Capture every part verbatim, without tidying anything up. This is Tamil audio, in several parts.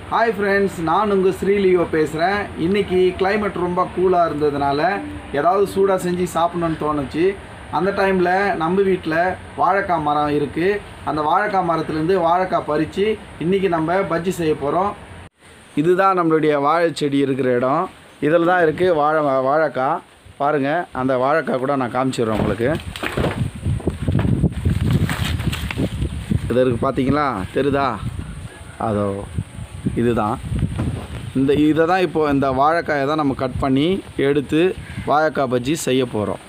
हाय फ्रेंड्स நான் உங்க ஸ்ரீலியோ பேசுறேன் இன்னைக்கு கிளைமேட் ரொம்ப கூலா இருந்ததனால ஏதாவது சூடா செஞ்சு சாப்பிடணும்னு தோணுச்சு அந்த டைம்ல நம்ம வீட்ல வாழைக்காய் மரம் இருக்கு அந்த வாழைக்காய் மரத்துல இருந்து வாழைக்காய் பறிச்சு இன்னைக்கு நம்ம பஜ்ஜி செய்ய போறோம் இதுதான் நம்மளுடைய வாழை செடி இருக்கிற இடம் இதல தான் இருக்கு வாழை வாழைக்காய் பாருங்க அந்த வாழைக்காய் கூட நான் காமிச்சிறேன் உங்களுக்கு இதற்கு பாத்தீங்களா தெரியுதா அதோ இதுதான் இந்த இத தான் இப்போ இந்த வாழைக்காயை தான் நம்ம கட் பண்ணி எடுத்து வாழைக்காய் பஜ்ஜி செய்ய போறோம்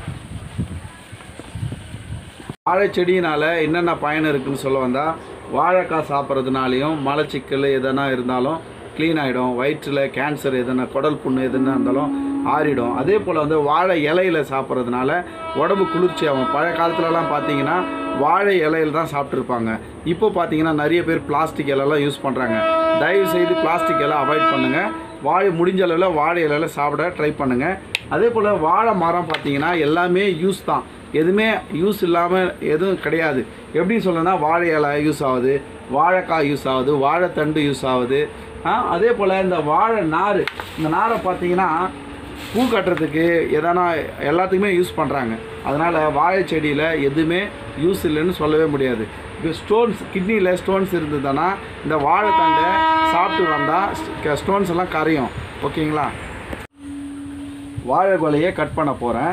வாழை செடியினால என்னென்ன பயன் இருக்குன்னு சொல்ல வந்தா வாழைக்காய் சாப்பிட்றதுனாலயும் மலச்சிக்கல் எதனா இருந்தாலும் க்ளீன் ஆயிடும் வயிற்றுல கேன்சர் எதனா குடல் புண்ணு எதனா இருந்தாலும் ஆறிடும் அதே போல வந்து வாழை இலையில சாப்பிட்றதுனால உடம்பு குளிர்ச்சி ஆகும் பழைய காலத்துலலாம் பார்த்தீங்கன்னா வாழை இலையில தான் சாப்பிட்ருப்பாங்க இப்போ பார்த்தீங்கன்னா நிறைய பேர் பிளாஸ்டிக் இலையெல்லாம் யூஸ் பண்ணுறாங்க தயவு செய்து பிளாஸ்டிக் இலை அவாய்ட் பண்ணுங்கள் வாழை முடிஞ்ச அளவில் வாழை இலையில சாப்பிட ட்ரை பண்ணுங்கள் அதே போல் வாழை மரம் பார்த்தீங்கன்னா எல்லாமே யூஸ் தான் எதுவுமே யூஸ் இல்லாமல் எதுவும் கிடையாது எப்படி சொல்லணும்னா வாழை இலை யூஸ் ஆகுது வாழைக்காய் யூஸ் ஆகுது வாழைத்தண்டு யூஸ் ஆகுது அதே போல் இந்த வாழை நார் இந்த நாரை பார்த்தீங்கன்னா பூ கட்டுறதுக்கு எதனா எல்லாத்துக்குமே யூஸ் பண்ணுறாங்க அதனால் வாழை செடியில் எதுவுமே யூஸ் இல்லைன்னு சொல்லவே முடியாது இப்போ ஸ்டோன்ஸ் கிட்னியில் ஸ்டோன்ஸ் இருந்ததுன்னா இந்த வாழைத்தண்டை சாப்பிட்டு வந்தால் ஸ்டோன்ஸ் எல்லாம் கரையும் ஓகேங்களா வாழை கொலையை கட் பண்ண போகிறேன்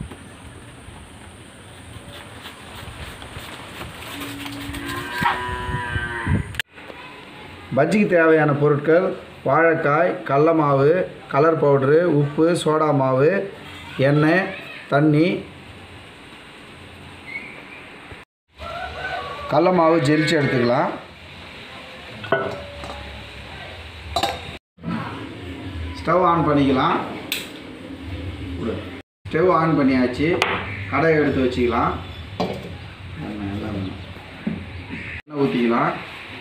பஜ்ஜிக்கு தேவையான பொருட்கள் வாழைக்காய் கடல மாவு கலர் பவுடரு உப்பு சோடா மாவு எண்ணெய் தண்ணி கடல மாவு ஜெலிச்சு எடுத்துக்கலாம் ஸ்டவ் ஆன் பண்ணிக்கலாம் ஸ்டவ் ஆன் பண்ணியாச்சு கடாயை எடுத்து வச்சுக்கலாம் எண்ணெய் ஊற்றிக்கலாம்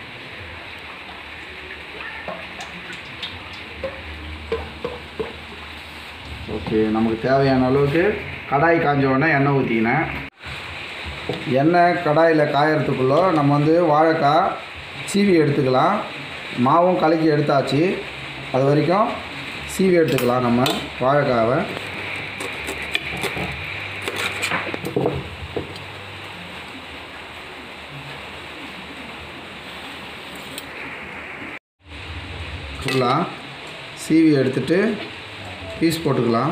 ஓகே நமக்கு தேவையான அளவுக்கு கடாய் காஞ்ச உடனே எண்ணெய் ஊற்றிக்கினேன் எண்ணெய் கடாயில் காயறதுக்குள்ளே நம்ம வந்து வாழைக்காய் சீவி எடுத்துக்கலாம் மாவும் கலக்கி எடுத்தாச்சு அது வரைக்கும் சீவி எடுத்துக்கலாம் நம்ம வாழைக்காவை ஃபுல்லாக சீவி எடுத்துட்டு பீஸ் போட்டுக்கலாம்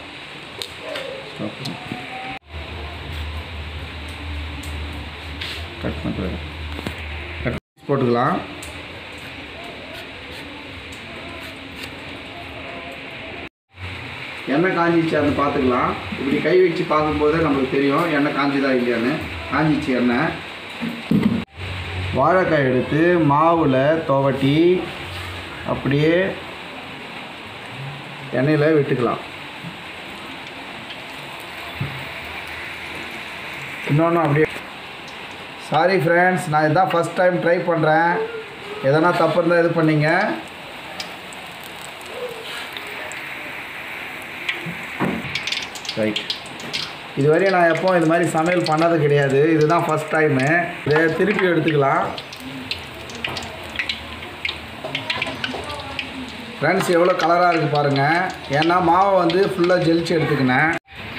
கட் பண்ணுறது கட் பீஸ் போட்டுக்கலாம் எண்ணெய் காஞ்சிச்சு அதை பார்த்துக்கலாம் இப்படி கை வச்சு பார்க்கும்போது நம்மளுக்கு தெரியும் எண்ணெய் காஞ்சிதா இல்லையான்னு காஞ்சிச்சு எண்ணெய் வாழைக்காய் எடுத்து மாவில் துவட்டி அப்படியே எண்ணெயில் விட்டுக்கலாம் இன்னொன்று அப்படியே சாரி ஃப்ரெண்ட்ஸ் நான் இதுதான் ஃபஸ்ட் டைம் ட்ரை பண்ணுறேன் எதனா தப்பு இருந்தால் இது பண்ணிங்க ரைட் இதுவரையும் நான் எப்போ இது மாதிரி சமையல் பண்ணது கிடையாது இதுதான் ஃபஸ்ட் டைமு இதை திருப்பி எடுத்துக்கலாம் ஃப்ரெண்ட்ஸ் எவ்வளோ கலராக இருக்குது பாருங்கள் ஏன்னா மாவை வந்து ஃபுல்லாக ஜெலிச்சு எடுத்துக்கினேன்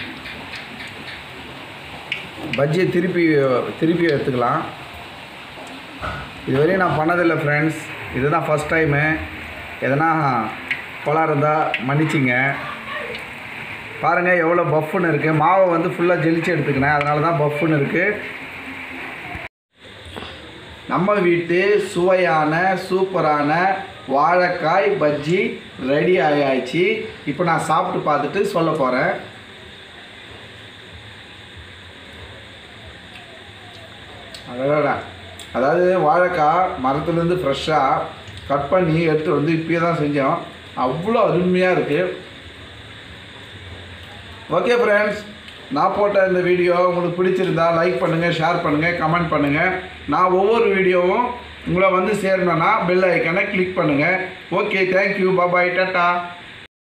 பஜ்ஜியை திருப்பி திருப்பி எடுத்துக்கலாம் இதுவரையும் நான் பண்ணதில்லை ஃப்ரெண்ட்ஸ் இதுதான் ஃபஸ்ட் டைமு எதனா கோளாறு இருந்தால் மன்னிச்சிங்க பாருங்கள் எவ்வளோ பஃப்னு இருக்குது மாவை வந்து ஃபுல்லாக ஜெலிச்சு எடுத்துக்கினேன் அதனால தான் பஃப்னு இருக்குது நம்ம வீட்டு சுவையான சூப்பரான வாழைக்காய் பஜ்ஜி ரெடி ஆயாச்சு இப்போ நான் சாப்பிட்டு பார்த்துட்டு சொல்ல போகிறேன் அடடா அதாவது வாழைக்காய் மரத்துலேருந்து ஃப்ரெஷ்ஷாக கட் பண்ணி எடுத்து வந்து இப்போயே தான் செஞ்சோம் அவ்வளோ அருமையாக இருக்குது ஓகே ஃப்ரெண்ட்ஸ் நான் போட்ட இந்த வீடியோ உங்களுக்கு பிடிச்சிருந்தா லைக் பண்ணுங்கள் ஷேர் பண்ணுங்கள் கமெண்ட் பண்ணுங்கள் நான் ஒவ்வொரு வீடியோவும் உங்களை வந்து சேரணும்னா பெல் ஐக்கானை கிளிக் பண்ணுங்கள் ஓகே தேங்க்யூ பாய் டாட்டா